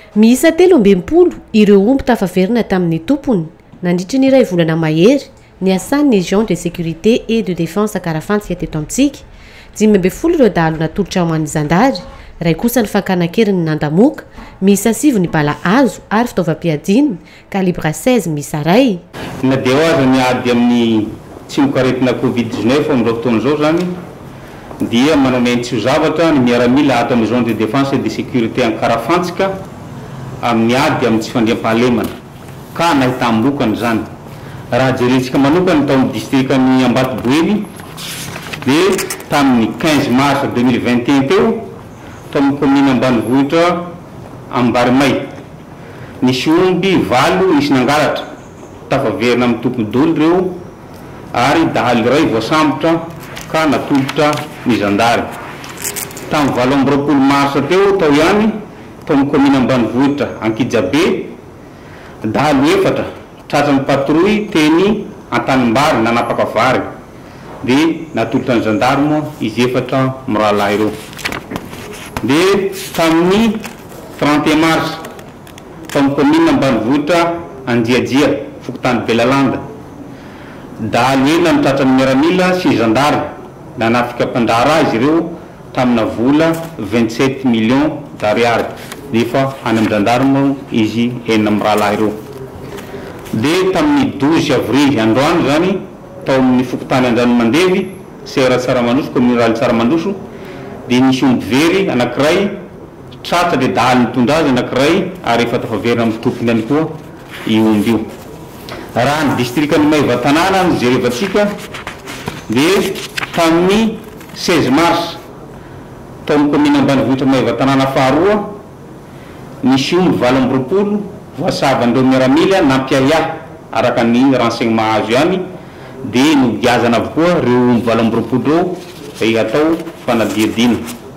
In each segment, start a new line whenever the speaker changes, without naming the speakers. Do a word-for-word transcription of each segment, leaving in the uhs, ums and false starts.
Miisa telo ambinipolo ireo omby tafaverina tamin'ny tompony nandritra ny iray volana mahery ny asan'ny agent de sécurité et de défense karafantsika teto amintsika dimy amby folo ireo dahalo natolotra ho an'ny zandary ray kosa ny fakanakeriny nandamoka miisa sivy ny bala azo ary fitaovam-piadina calibre seize miisa ray
na dia aza miady amin'ny tsimokaretina covid dix-neuf amin'izao fotoana izao zany dia manao mentsy zavatra ny miaramila ato amin'ny agent de défense et de sécurité en karafantsika amin'ny ady amin'ny tsy fandriam-pahalemana ka nahita amilokany zany raha jerentsika manokany tao amin'ny districtny Ambatoboeny dia tamin'ny quinze mars deux mille vingt et un teo tao amin'ny commune ambanivohitra Ambarimay nisy omby valo nisy nangalatra tafaverina amin'ny tompony dolo reo ary dahalo iray voasambotra ka natolotra ny zandary tamin'ny valo amby roapolo mars teo tao ihany tao amin'ny commune ambanivohitra Ankijabe dahalo efatra tratran'ny patrouille teny Antanimbary nanapaka vary dia natolotra ny gendarme izy efatra mirahalahy ireo dia tamin'ny trente et un mars tao amin'ny commune ambanivohitra Anjiajia Fokotany Belalanda dahalo ela ny tratran'ny Miaramila sy gendarme nanafika mpandrara izy ireo tamina vola vingt-sept millions d'ariary nefa any amin'ny gendarme izy enina mirahalahy ireo dia tamin'ny douze avril androany zany tao amin'ny Fokotany Andranomandevy sera Tsaramandroso commune rurale Tsaramandroso dia nisy omby very anankiray tratra dia dahalo nitondra azy anankiray ary efa tafaverina amin'ny tompony ihany koa io omby io raha ny districtny Maivatanana ny jerevantsika dia tamin'ny seize mars tao amin'ny commune ambanivohitra Maivatanana faharoa nisy omby valo amby roapolo voasavan'ireo Miaramila nampiahiahy araka ny renseignement azo ihany dia nodiazana avokoa ireo omby valo amby roapolo reo atao fanadiadina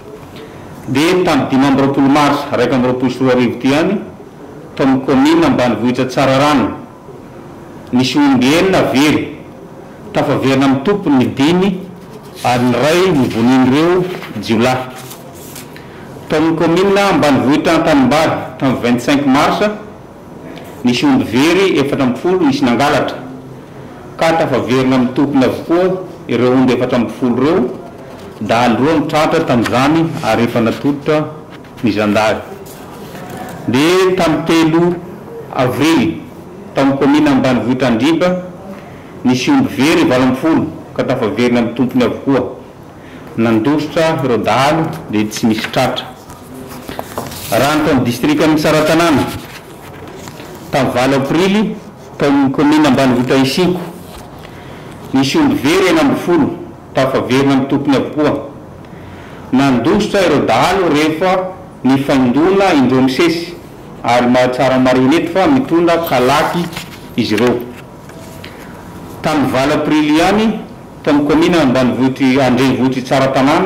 dia tamin'ny dimy amby roapolo mars raika amby roapolo sy roa arivo ty ihany tao amin'ny commune ambanivohitra Tsararano nisy omby enina very tafaverina amin'ny tompony ny dimy ary ny ray nivoniny jiolahy tao amin'ny commune ambanivohitra Antanimbary tamin'ny vingt-cinq mars nisy omby very efatra amby folo nisy nangalatra ka tafaverina amin'ny tompony avokoa ireo omby efatra amby folo ireo dahalo roa mitratra tamin'izany ary efa natolotra ny zandary dia tamin'ny telo avril tao amin'ny commune ambanivohitra Andriba nisy omby very valo amby folo ka tafaverina amin'ny tompony avokoa nandositra ireo dahalo dia tsy nisy tratra raha ny tao amin'ny districtny Tsaratanana tamin'ny valo aprily tao amin'ny commune ambanivohitra Isiko nisy omby very enina amby folo tafaverina amin'ny tompony avokoa nandositra ireo dahalo rehefa nifaindona indreo misesy ary mahatsara marionety fa mitondra kalaky izy ireo tamin'ny valo aprily ihany tao amin'ny commune ambanivohitry Andrenivohitry Tsaratanana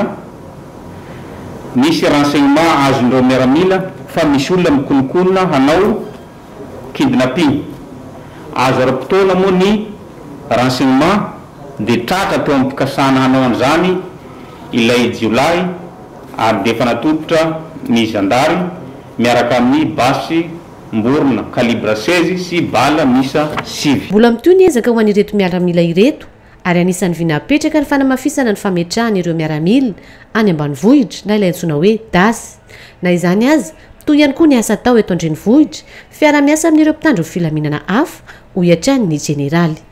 nisy renseignement azondreo Miaramila fa misy olona mikonikonina hanao kidnapping azo ara-potoana moa ny renseignement dia tratra teo amin'ny pikasana hanao an'izany ilay jiolahy ary dia efa natolotra ny zandary miaraka amin'ny basy mborona calibre seize sy bala misa sivy
mbola mitoy ny ezaka ho an'ireto miaramila ireto ary anisan'ny vinapetraka ny fanamafisana ny fametrahany ireo miaramila any ambanivohitra na ilay antsoina hoe dasy na izany azy toy ihany koa ny asa tao eto andrenivohitra fiara-miasa amin'ireo mpitandro filaminana hafa ho iatrany ny jeneraly